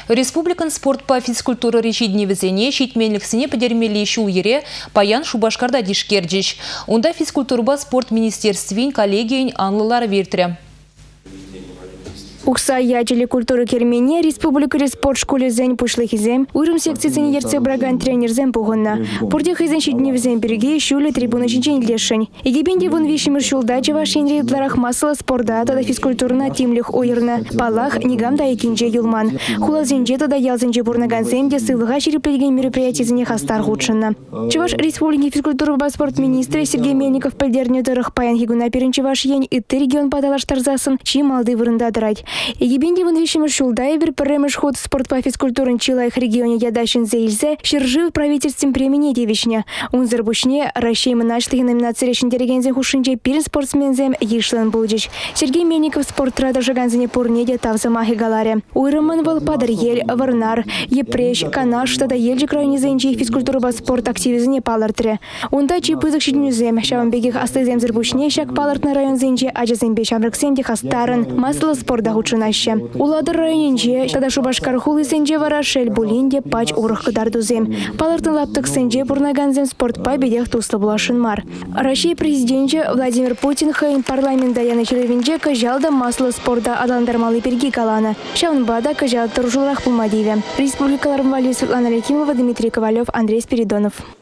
Республикан спорт по физкультура речидни везене, щитменліксіне подермели шу ере, паян Шубашкарда дишкердіш. Онда физкультурба спорт министерствин коллегиин анлылар вертірі. Укса ячели культуры кермене республика спорт школе зен пушлыхизем, урым секциясыне ерце браган тренерзем пугонна. Пурдех изен щитневзем береге шуле трибуна жинчен лешень. Егибенде вон вишимир шулдача вашенре дларах масла спорта тада физкультурна тимлих ойырна. Палах нигам да екинже юлман. Хулазенже тада ялзенже бурнагансем де сылыға шереплеген мероприятизіне хастар худшынна. Чуваш республики физкультура спорт министры Сергей Мельников пельдерне дырых паян хигуна перенчеваш ень итты регион падалаш тарзасын, чи малды вырында дырать. Егибенде вон вишимир шулдай вер перемеш ход спорт по физкультурын чилаих регионе ядашин зейлзе, шержив правительством премени девичня. Унзер бушне, расшеймы начлыхи номинации речен дерегензе хушинче пирен спортсмензем ешлен булджич. Сергей Мельников спорт рада жаганзене пурнеде тавза махи галаре. Уйрыман вал падар ель, варнар, епрещ, канаш, тада ельджи крайне зенче физкультура спорт активизне палартре. Унда чи пызык щитнюзем, шавамбегих астыземзер бушне, шак палартна район зенче, аджазембе шамрыксемде хастарын, масла спорта худшынаще. Уладыр районенче, тада Шубашкар хулы сенче вара шель булинде пач урых кыдардузем. Палартын лаптык сенче пурнаганзем спорт победех туслы булашын мар. Россия президенче Владимир Путин хайын парламент даяны челевенче кажалда масла спорта адаландармалы перги каланы. Шавнбада кажал туржулрах пулмадиве. Республикаларым Валерия Светлана Лякимова, Дмитрий Ковалев, Андрей Спиридонов.